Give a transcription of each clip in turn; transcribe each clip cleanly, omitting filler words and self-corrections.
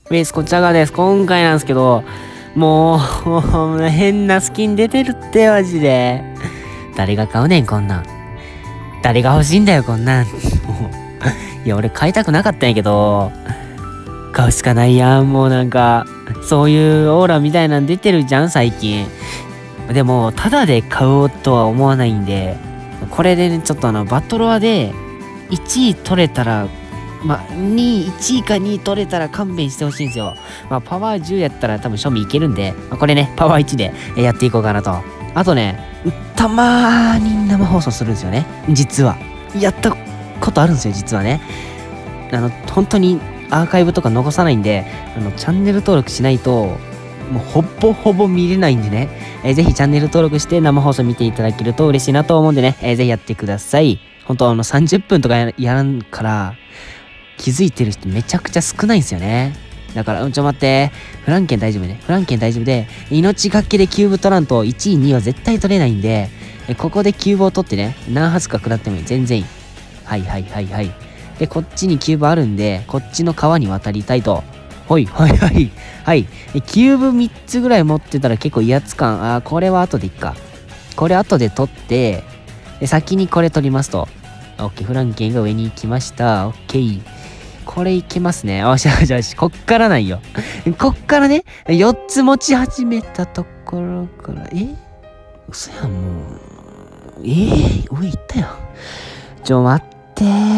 ベースこちら側です。今回なんですけど、もう変なスキン出てるって、マジで。誰が買うねん、こんなん。誰が欲しいんだよ、こんなん。もういや、俺買いたくなかったんやけど、買うしかないやん、もうなんか、そういうオーラみたいなん出てるじゃん、最近。でも、ただで買おうとは思わないんで、これでね、ちょっとバトロワで、1位取れたら、1位か2位取れたら勘弁してほしいんですよ。パワー10やったら多分庶民いけるんで、これね、パワー1でやっていこうかなと。あとね、たまーに生放送するんですよね。実は。やったことあるんですよ、実はね。本当にアーカイブとか残さないんで、チャンネル登録しないと、もうほぼほぼ見れないんでね。ぜひチャンネル登録して生放送見ていただけると嬉しいなと思うんでね。ぜひやってください。本当30分とかやらんから、気づいてる人めちゃくちゃ少ないんですよね。だから、待って。フランケン大丈夫ね。フランケン大丈夫で、命がけでキューブ取らんと1位、2位は絶対取れないんで、ここでキューブを取ってね、何発か食らってもいい。全然いい。はい。で、こっちにキューブあるんで、こっちの川に渡りたいと。はい。キューブ3つぐらい持ってたら結構威圧感。これは後でいっか。これ後で取って、で、先にこれ取りますと。オッケー、フランケンが上に行きました。オッケー。これいけますね。よし。こっからないよ。こっからね、4つ持ち始めたところから、嘘やん、もう。上行ったよ。待って、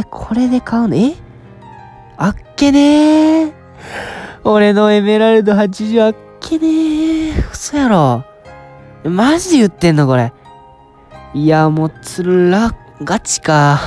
これで買うの、あっけねー。俺のエメラルド80あっけねー。嘘やろ。マジで言ってんのこれ。いや、もうガチ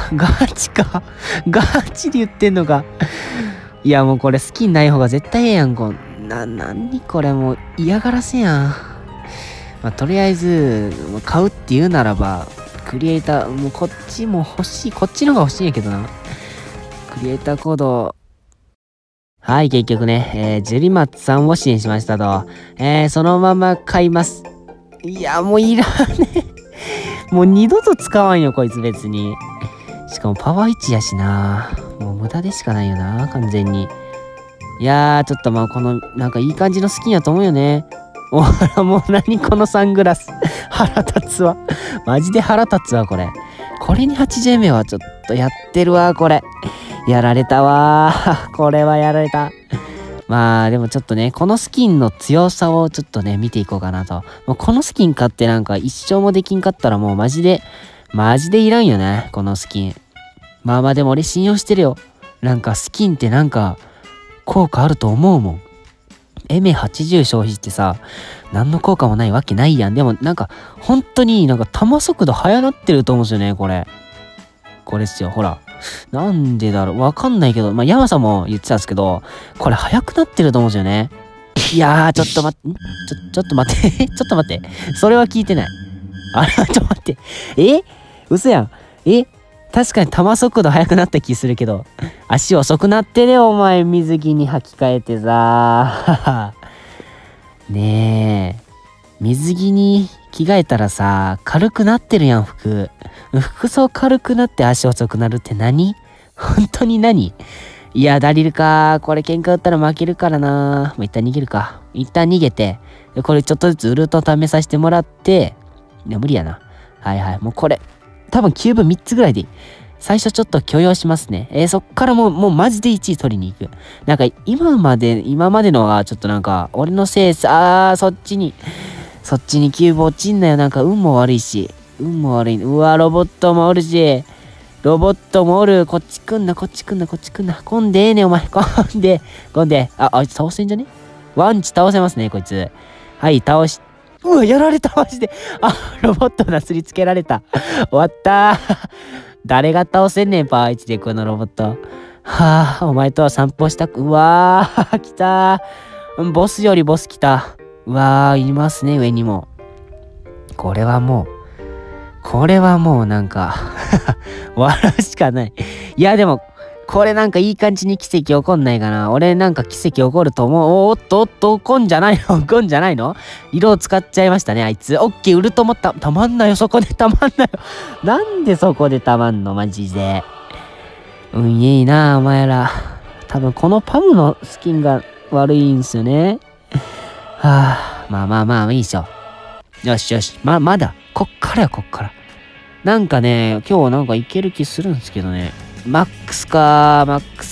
で言ってんのか。いや、もうこれ好きにない方が絶対ええやん、何これもう嫌がらせやん。とりあえず、買うって言うならば、クリエイター、もうこっちも欲しい。こっちの方が欲しいんやけどな。クリエイターコード。はい、結局ね、ジュリマッツさんを支援しましたと。そのまま買います。いや、もういらねえ。もう二度と使わんよ、こいつ別に。しかもパワー1やしな。もう無駄でしかないよな、完全に。いやー、ちょっとこの、なんかいい感じのスキンやと思うよね。もう何このサングラス。腹立つわ。マジで腹立つわ、これ。これに 80名はちょっとやってるわ、これ。やられたわー。これはやられた。でもちょっとね、このスキンの強さをちょっとね、見ていこうかなと。もうこのスキン買ってなんか一生もできんかったらもうマジでいらんよね、このスキン。でも俺信用してるよ。なんかスキンってなんか効果あると思うもん。エメ80消費してさ、何の効果もないわけないやん。でもなんか本当になんか弾速度速なってると思うんですよね、これ。これっすよ、ほら。なんでだろうわかんないけど、山さんも言ってたんですけど、これ速くなってると思うんですよね。いやー、ちょっと待って、ちょっと待って、ちょっと待って。それは聞いてない。ちょっと待って。嘘やん。確かに弾速度速くなった気するけど、足遅くなってね、お前、水着に履き替えてさ。ねえ。水着に着替えたらさ、軽くなってるやん、服装軽くなって足遅くなるって何？本当に何？いや、ダリルか。これ喧嘩打ったら負けるからな。一旦逃げるか。一旦逃げて、これちょっとずつウルト試させてもらって、いや、無理やな。もうこれ、多分キューブ3つぐらいでいい。最初ちょっと許容しますね。そっからもうマジで1位取りに行く。なんか今までのがちょっとなんか、俺のせいさ、そっちにキューブ落ちんなよ。なんか運も悪いし。うわ、ロボットもおるし。こっち来んな。来んでええねん、お前。来んで。あいつ倒せんじゃね？ワンチ倒せますね、こいつ。はい、うわ、やられた、マジで。ロボットなすりつけられた。終わったー。誰が倒せんねん、パワー1で、このロボット。お前とは散歩したうわー、来たー。ボスよりボス来た。うわー、いますね、上にも。これはもうなんか笑うしかない。いや、でも、これなんかいい感じに奇跡起こんないかな。俺なんか奇跡起こると思う。おっと、起こんじゃないの色を使っちゃいましたね、あいつ。オッケー、ウルトもたまんなよ、そこでたまんなよ。なんでそこでたまんの、マジで。いいな、お前ら。多分このパムのスキンが悪いんすよね。はあ、まあまあまあ、いいっしょ。よしよし。まだ。こっからよ、こっから。なんかね、今日なんかいける気するんですけどね。マックスか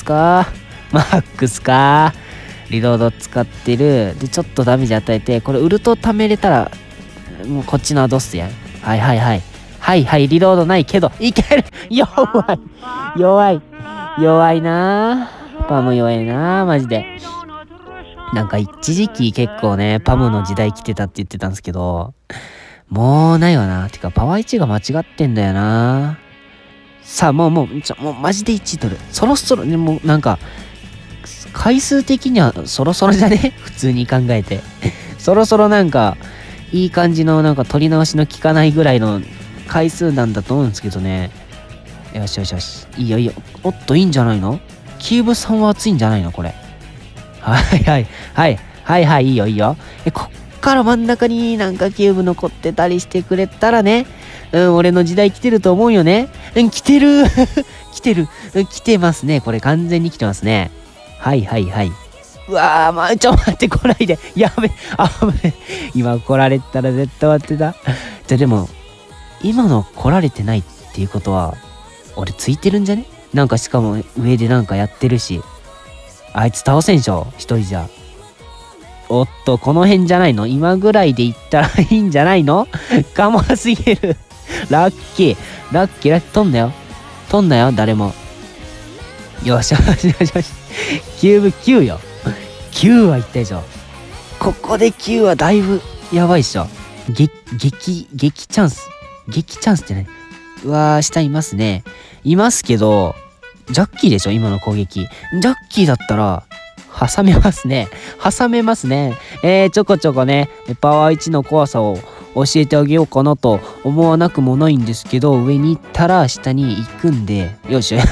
リロード使ってる。で、ちょっとダメージ与えて、これウルト貯めれたら、もうこっちのアドスやん。はいはいはい。はいはい、リロードないけど、いける弱いなぁ。パム弱いなぁ、マジで。なんか一時期結構ね、パムの時代来てたって言ってたんですけど、もうないわな。てか、パワー1が間違ってんだよな。さあ、もうマジで1位取る。そろそろね、もうなんか、回数的にはそろそろじゃね普通に考えて。そろそろなんか、いい感じのなんか取り直しの効かないぐらいの回数なんだと思うんですけどね。よしよしよし。いいよいいよ。おっと、いいんじゃないの？キューブさんは熱いんじゃないのこれ。はい、いいよいいよ。こっから真ん中になんかキューブ残ってたりしてくれたらね。俺の時代来てると思うよね。来てる来てますね。これ完全に来てますね。はい。うわー、待って、来ないで。やべ、危ね。今来られたら絶対終わってた。でも、今の来られてないっていうことは、俺ついてるんじゃね？なんかしかも上でなんかやってるし。あいつ倒せんしょ一人じゃ。おっと、この辺じゃないの？今ぐらいで行ったらいいんじゃないの？かますぎる。ラッキー、飛んだよ、誰も。よし。キューブ9よ。9はいったでしょ。ここで9はだいぶやばいっしょ。激チャンスってね。うわー、下いますね。いますけど、ジャッキーでしょ今の攻撃。ジャッキーだったら、挟めますね。ちょこちょこね、パワー1の怖さを教えてあげようかなと思わなくもないんですけど、上に行ったら下に行くんで、よし。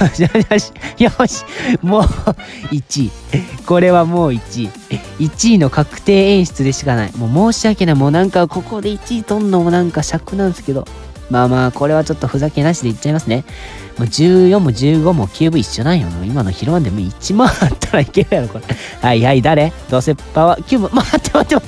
もう1位。これはもう1位。1位の確定演出でしかない。もう申し訳ない。もうなんかここで1位取んのもなんか尺なんですけど。まあ、これはちょっとふざけなしで言っちゃいますね。もう14も15もキューブ一緒なんよ。今の広ワンでも1万あったらいけるやろ、これ。はい、誰？どうせパワー、キューブ、待って。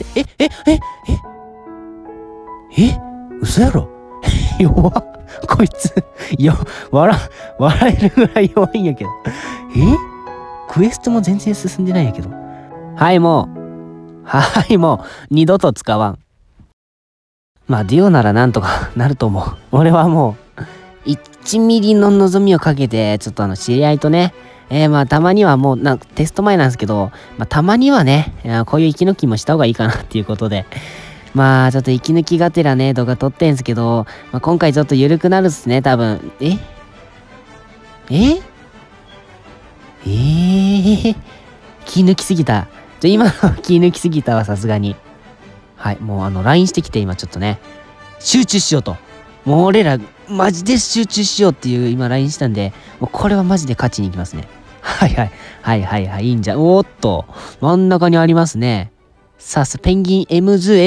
嘘やろ？弱っ。こいつ、笑えるぐらい弱いんやけど。クエストも全然進んでないんやけど。はい、もう、二度と使わん。まあ、デュオならなんとかなると思う。俺はもう、1ミリの望みをかけて、ちょっと知り合いとね、まあ、たまにはもう、テスト前なんですけど、まあ、たまにはね、こういう息抜きもした方がいいかなっていうことで、まあ、ちょっと息抜きがてらね、動画撮ってんすけど、まあ、今回ちょっと緩くなるっすね、多分。気抜きすぎた。今の気抜きすぎたわ、さすがに。はい、もうLINE してきて今ちょっとね、集中しようと。もう俺ら、マジで集中しようっていう今 LINE したんで、もうこれはマジで勝ちに行きますね。はい、いいんじゃ。おーっと、真ん中にありますね。さあ、ペンギン、エムズ。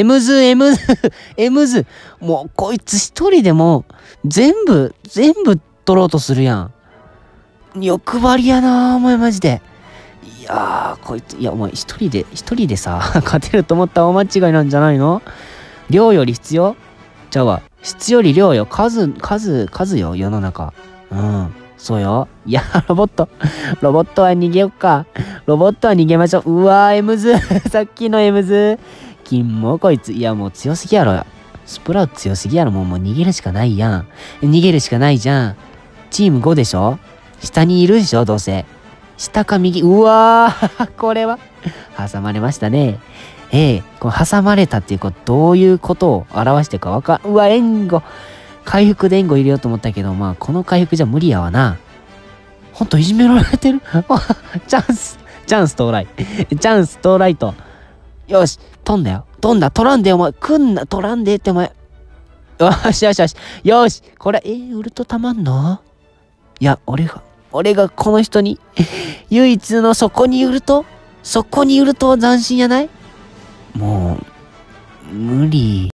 もうこいつ一人でも全部取ろうとするやん。欲張りやなお前マジで。いやー、こいつ、お前一人でさ、勝てると思ったら大間違いなんじゃないの？量より質よ？じゃあ質より量よ。数よ、世の中。そうよ。いや、ロボットは逃げよっか。ロボットは逃げましょう。うわー、エムズ。さっきのエムズ。金もこいつ。いや、もう強すぎやろ。スプラウト強すぎやろ。もう逃げるしかないやん。逃げるしかないじゃん。チーム5でしょ？下にいるでしょ、どうせ。下か右。うわー、これは。挟まれましたね。この挟まれたっていうこと、どういうことを表してるかうわ、援護。回復で援護入れようと思ったけど、まあ、この回復じゃ無理やわな。ほんといじめられてるチャンス到来と。よし、飛んだ。取らんで、お前。取らんでってお前。よし。よし。これ、ウルトたまんの？いや、俺がこの人に、唯一のそこにウルトは斬新やない？もう、無理。